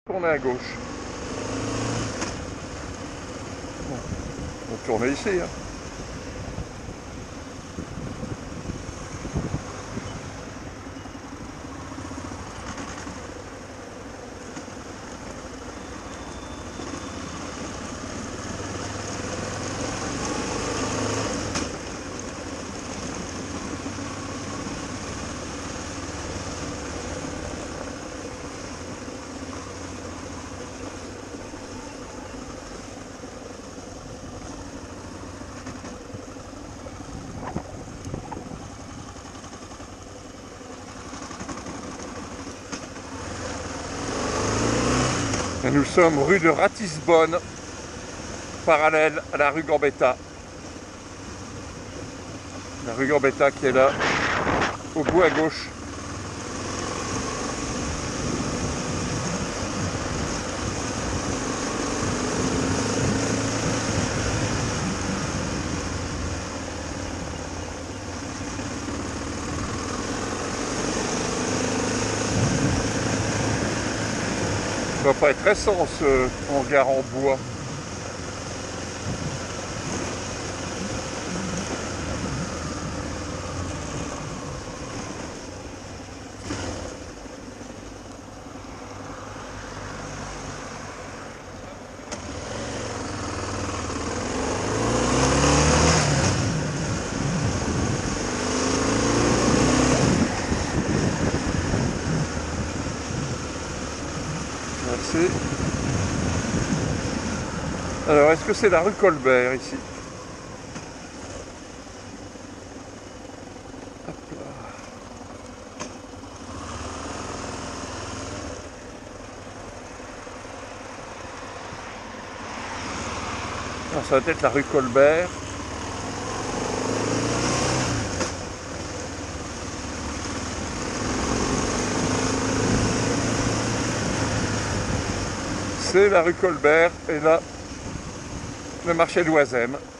Tourner à gauche. Bon, on va tourner ici. Hein. Et nous sommes rue de Ratisbonne, parallèle à la rue Gambetta. La rue Gambetta qui est là, au bout à gauche. Ça doit pas être récent ce hangar en bois. Merci. Alors, est-ce que c'est la rue Colbert ici? Hop là. Non, ça va être la rue Colbert. C'est la rue Colbert et là, le marché d'Oisem.